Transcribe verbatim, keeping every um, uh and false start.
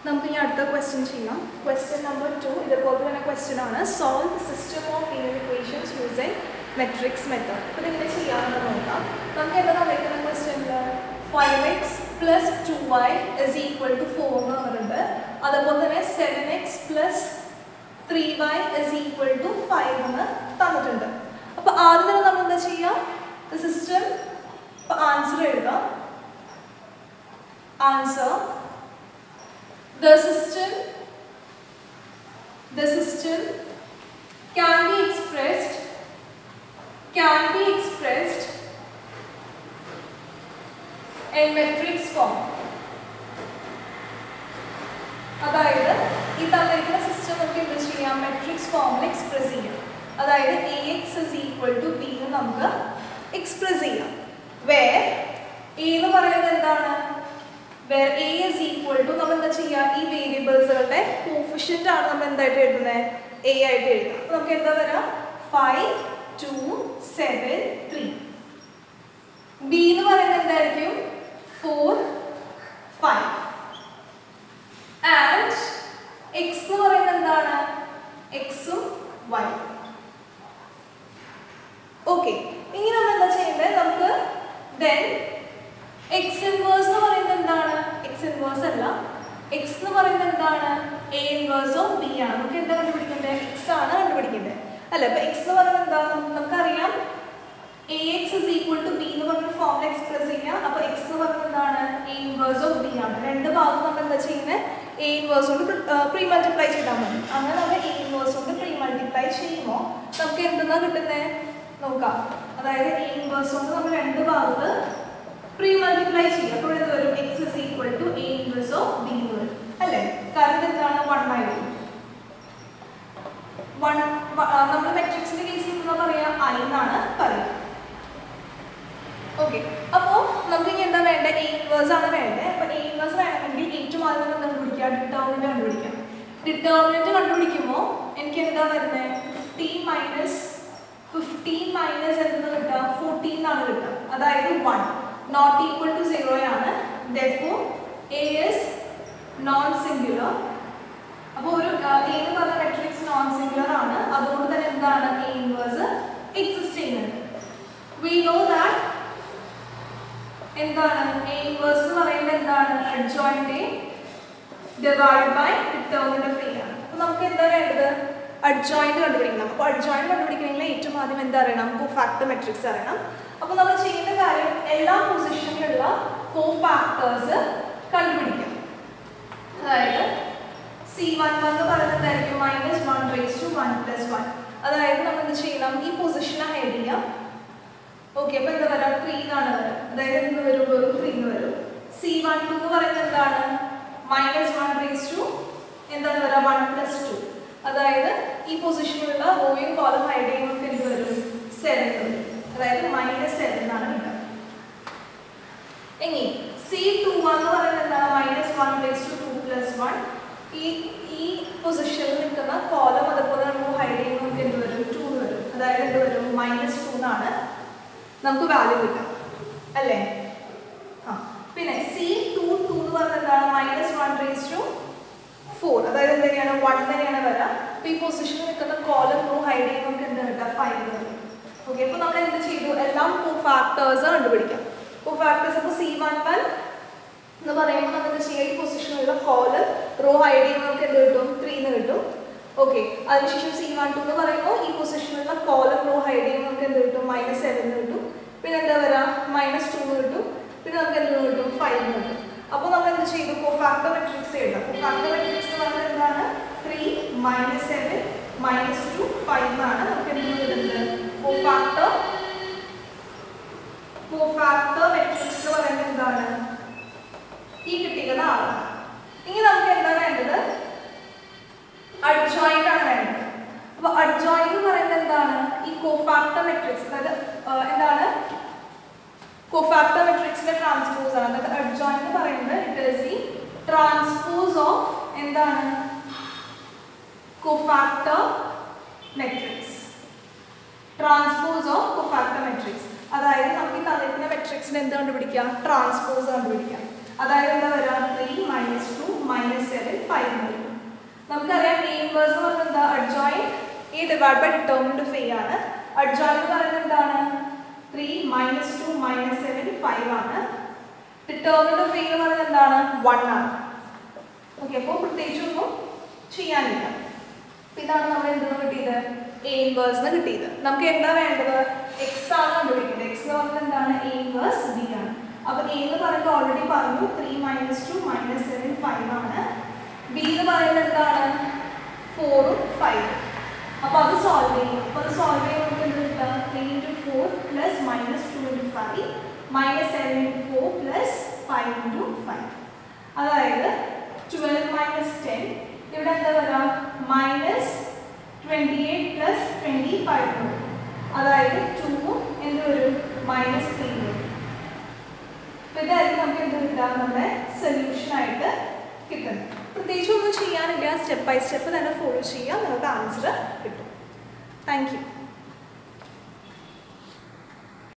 നമുക്ക് ഇനി അടുത്ത ക്വസ്റ്റ്യൻ ചെയ്യാം. ക്വസ്റ്റ്യൻ നമ്പർ ടു ഇതുപോലെ തന്നെ ക്വസ്റ്റ്യൻ ആണ്. Solve the system of linear equations using matrix method. അപ്പോൾ ഇതിങ്ങനെ ചെയ്യാമെന്ന് നോക്കാം. നമുക്ക് എന്താ തന്നിരിക്കുന്ന ക്വസ്റ്റ്യനിൽ five x plus two y is equal to four എന്ന് പറഞ്ഞിട്ടുണ്ട്. അതുപോലെ തന്നെ seven x plus three y is equal to five എന്ന് തന്നിട്ടുണ്ട്. അപ്പോൾ ആദ്യം തന്നെ നമ്മൾ എന്താ ചെയ്യാം, ദ സിസ്റ്റം ഇപ്പോൾ ആൻസർ എഴുതാം. Answer The system, the system can be expressed, can be expressed in matrix form. അതായത് ഈ തന്നിരിക്കുന്ന സിസ്റ്റം നമുക്ക് എന്ത് ചെയ്യാം, മെട്രിക്സ് ഫോമിൽ എക്സ്പ്രസ് ചെയ്യാം. അതായത് A x is equal to B എന്ന് നമുക്ക് എക്സ്പ്രസ് ചെയ്യാം. വേർ എ എന്ന് പറയുന്നത് എന്താണ്, where a is equal to നമ്മൾ എന്താ ചെയ്യുക, ഈ വേരിയബിൾസുകളുടെ കോഫിഷ്യൻ്റ് ആണ് നമ്മൾ എന്തായിട്ട് എഴുതുന്നത്, a ആയിട്ട് എഴുതാം. അപ്പോൾ നമുക്ക് എന്താ വരാം, five two seven three. B എന്ന് പറയുന്നത് എന്തായിരിക്കും, ഫോർ ഫൈവ്. ആൻഡ് എക്സ് എന്ന് പറയുന്നത് എന്താണ്, എക്സും വൈ. ഓക്കെ, ഇനി നമ്മൾ എന്താ ചെയ്യേണ്ടത്, നമുക്ക് ദെൻ എക്സ് ഇൻവേഴ്സ് എന്ന് പറയുന്നത് എന്താണ്, എക്സ് ഇൻവേഴ്സ് അല്ല, എക്സ് എന്ന് പറയുന്നത് എന്താണ്, എ ഇൻവേഴ്സ് ഓഫ് ബി ആണ്. നമുക്ക് എന്താ കണ്ടുപിടിക്കേണ്ടത്, എക്സ് ആണ് കണ്ടുപിടിക്കേണ്ടത് അല്ല. അപ്പോൾ എക്സ് എന്ന് പറയുന്നത് എന്താ, നമുക്കറിയാം A x is equal to B എന്ന് പറഞ്ഞ ഫോമിൽ എക്സ്പ്രസ് ചെയ്യാം. അപ്പോൾ എക്സ് എന്ന് പറയുന്നത് എന്താണ്, എ ഇൻവേഴ്സ് ഓഫ് ബി ആണ്. രണ്ട് ഭാഗം നമ്മൾ എന്താ ചെയ്യുന്നത്, എ ഇൻവേഴ്സ് കൊണ്ട് പ്രീ മൾട്ടിപ്ലൈ ചെയ്താൽ മതി. അങ്ങനെ നമ്മൾ എ ഇൻവേഴ്സ് കൊണ്ട് പ്രീ മൾട്ടിപ്ലൈ ചെയ്യുമ്പോൾ നമുക്ക് എന്തെന്നാ കിട്ടുന്നത് നോക്കാം. അതായത് എ ഇൻവേഴ്സ് കൊണ്ട് നമ്മൾ രണ്ട് ഭാഗത്ത് പ്രീ മൾട്ടിപ്ലൈ ചെയ്യുക. അപ്പോൾ ഇത് വരും x is equal to A inverse of B എന്ന് വരും അല്ലേ. കാരണം എന്താണ്, വൺ ബൈ ടു. വൺ നമ്മൾ മെട്രിക്സിന്റെ കേസിൽ എന്താ പറയുക, ഐ എന്നാണ് പറയുക. ഓക്കെ, അപ്പോൾ നമുക്ക് ഇനി എന്താ വേണ്ടത്, എ ഇൻവേഴ്സ് ആണ് വേണ്ടത്. അപ്പോൾ എ ഇൻവേഴ്സ് വേണമെങ്കിൽ ഏറ്റവും ആദ്യം നമ്മൾ കണ്ടുപിടിക്കുക, ഡിറ്റർമിനന്റ് കണ്ടുപിടിക്കാം. ഡിറ്റർമിനന്റ് കണ്ടുപിടിക്കുമ്പോൾ എനിക്ക് എന്താ വരുന്നത്, ഫിഫ്റ്റീൻ മൈനസ് ഫിഫ്റ്റീൻ മൈനസ് എന്താ കിട്ടുക, ഫോർട്ടീൻ ആണ് കിട്ടുക. അതായത് one not equal to zero ആണ്. therefore a is non singular. അപ്പോൾ ഒരു a എന്ന് പറഞ്ഞ മെട്രിക്സ് നോൺ സിംഗുലർ ആണ്. അതുകൊണ്ട് തന്നെ എന്താണ്, a ഇൻവേഴ്സ് എക്സിസ്റ്റ് ചെയ്യുന്നുണ്ട്. we know that എന്താണ് a ഇൻവേഴ്സ് എന്ന് പറയുന്നത് എന്താണ്, adjoint a divided by determinant of a ആണ്. അപ്പോൾ നമുക്ക് എന്താ വേണ്ടത്, adjoint കണ്ടുപിടിക്കണം. അപ്പോൾ adjoint കണ്ടുപിടിക്കണമെങ്കിൽ ഏറ്റവും ആദ്യം എന്താ അറിയണം, കോഫാക്ടർ മെട്രിക്സ് അറിയണം. അപ്പോൾ നമ്മൾ ചെയ്യുന്ന കാര്യം എല്ലാ പൊസിഷനിലുള്ള കോഫാക്ടേഴ്സ് കണ്ടുപിടിക്കാം. അതായത് സി വൺ വൺ എന്ന് പറയുന്നത് എന്തായിരിക്കും, minus one raise two one plus one. അതായത് നമ്മൾ എന്ത് ചെയ്യണം, ഈ പൊസിഷനെ ഹൈഡ് ചെയ്യാം. ഓക്കെ, അപ്പോൾ എന്താ വരാം, ത്രീ എന്നാണ് വരാം. അതായത് എന്ത് വരും, വെറും ത്രീ എന്ന് വരും. സി വൺ ടു എന്ന് പറയുന്നത് എന്താണ്, മൈനസ് വൺ റേസ് ടു എന്താണ് വരാം, വൺ പ്ലസ് ടു. അതായത് ഈ പൊസിഷനിലുള്ള റോയും കോളം ഹൈഡ് ചെയ്യുമ്പോൾ എന്ത് വരും, സെവൻ വരും. അതായത് മൈനസ് സെവൻ എന്നാണ് കിട്ടുക. ഇനി സി ടു വൺ എന്ന് പറയുന്നത് എന്താണ്, minus one raise two two plus one. ഈ ഈ പൊസിഷനിൽ നിൽക്കുന്ന കോളം അതുപോലെ നമ്മൾ ഹൈഡ് ചെയ്യുമ്പോൾ നമുക്ക് എന്ത് വരും, ടു വരും. അതായത് എന്ത് വരും, മൈനസ് ടു എന്നാണ് നമുക്ക് വാല്യൂ കിട്ടുക അല്ലേ. ആ പിന്നെ സി ടു ടു എന്ന് പറയുന്നത് എന്താണ്, minus one raise two four. അതായത് എന്തൊക്കെയാണ്, വൺ തന്നെയാണ് വരാം. അപ്പോൾ ഈ പൊസിഷനിൽ നിൽക്കുന്ന കോളം റോ ഹൈഡ് ചെയ്യുമ്പോൾ നമുക്ക് എന്ത് കിട്ടുക, ഫൈവ് വരും. ഓക്കെ, അപ്പോൾ നമ്മൾ എന്ത് ചെയ്തു, എല്ലാം കോഫാക്ടേഴ്സ് കണ്ടുപിടിക്കാം. കോഫാക്ടേഴ്സ് അപ്പോൾ സി വൺ വൺ എന്ന് പറയുമ്പോൾ നമ്മൾ എന്താ ചെയ്യുക, ഈ പൊസിഷനിലുള്ള കോളം റോ ഹൈഡ് ചെയ്യുമ്പോൾ നമുക്ക് എന്ത് കിട്ടും, ത്രീ എന്ന് കിട്ടും. ഓക്കെ, അതിനുശേഷം സി വൺ ടു എന്ന് പറയുമ്പോൾ ഈ പൊസിഷനിലുള്ള കോളം റോ ഹൈഡ് ചെയ്യുമ്പോൾ നമുക്ക് എന്ത് കിട്ടും, മൈനസ് സെവൻ എന്ന് കിട്ടും. പിന്നെ എന്താ വരാ, മൈനസ് ടു എന്ന് കിട്ടും. പിന്നെ നമുക്ക് എന്ത് കിട്ടും, ഫൈവ് എന്ന് കിട്ടും. അപ്പോൾ നമ്മൾ എന്ത് ചെയ്തു, കോഫാക്ടർ മെട്രിക്സ് എഴുതാം. കോഫാക്ടർ മെട്രിക്സ് എന്ന് പറയുന്നത് എന്താണ്, three minus seven minus two five എന്നാണ് നമുക്ക് എന്ത് കിട്ടുന്നത്, കോഫാക്ടർ കോഫാക്ടർ മെട്രിക്സ് എന്ന് പറയുന്നത് എന്താണ്, ഈ കിട്ടിയിരിക്കുന്ന ആളാണ്. ഇനി നമുക്ക് എന്താ വേണ്ടത്, അഡ്ജോയിന്റ് ആണ് വേണ്ടത്. അപ്പോൾ അഡ്ജോയിന്റ് എന്ന് പറയുന്നത് എന്താണ്, ഈ കോഫാക്ടർ മെട്രിക്സ്, അതായത് എന്താണ്, കോഫാക്ടർ മെട്രിക്സിന്റെ ട്രാൻസ്പോസ് ആണ്. അതായത് അഡ്ജോയിന്റ് എന്ന് പറയുന്നത് it is the transpose of എന്താണ്, cofactor matrix. Transpose of cofactor matrix. അതായത് നമുക്ക് ഈ തന്നിരിക്കുന്ന മെട്രിക്സിന് എന്ത് കണ്ടുപിടിക്കാം, ട്രാൻസ്പോസ് കണ്ടുപിടിക്കാം. അതായത് എന്താ വരിക, three minus two minus seven five വരും. നമുക്കറിയാം എ ഇൻവേഴ്സ് എന്ന് പറയുന്നത് എന്താ? Adjoint A divide by determinant of A ആണ്. അഡ്ജോയിന്റ് എന്ന് പറയുന്നത് എന്താണ്? Three minus two minus seven five ആണ്. ഡിറ്റർമിനന്റ് ഓഫ് എ എന്ന് പറയുന്നത് എന്താണ്? വൺ ആണ്. ഓക്കെ, അപ്പോൾ പ്രത്യേകിച്ചൊന്നും ചെയ്യാനില്ല. ഇതാണ് നമ്മൾ എന്തെന്ന് കിട്ടിയത്? എ ഇൻവേഴ്സ് എന്ന് കിട്ടിയത്. നമുക്ക് എന്താ വേണ്ടത്? എക്സ് ആണ് കണ്ടുപിടിക്കുന്നത്. എക്സ് എന്ന് പറയുന്നത് എന്താണ്? എ ഇൻവേഴ്സ് ബി ആണ്. അപ്പോൾ എ എന്ന് പറയുമ്പോൾ ഓൾറെഡി പറഞ്ഞു three minus two minus seven five ആണ്. ബി എന്ന് പറയുന്നത് എന്താണ്? ഫോറും ഫൈവും. അപ്പോൾ അത് സോൾവ് ചെയ്യും. അപ്പോൾ അത് സോൾവ് ചെയ്യുമ്പോൾ നമുക്ക് എന്ത് കിട്ടുക? Three into four plus minus two into five minus seven into four plus five into five. അതായത് ട്വൽവ് മൈനസ് ടെൻ, ഇവിടെ എന്താ വരാം? Minus twenty eight plus twenty five വരും. അതായത് ടൂവും എന്ത് വരും? മൈനസ് ത്രീ വരും. അപ്പോൾ ഇതായിരിക്കും നമുക്ക് എന്ത് കിട്ടുക? നമ്മുടെ സൊല്യൂഷനായിട്ട് കിട്ടുന്നത്. പ്രത്യേകിച്ച് ഒന്നും ചെയ്യാനില്ല, സ്റ്റെപ്പ് ബൈ സ്റ്റെപ്പ് തന്നെ ഫോളോ ചെയ്യാം, നിങ്ങൾക്ക് ആൻസർ കിട്ടും. Thank U.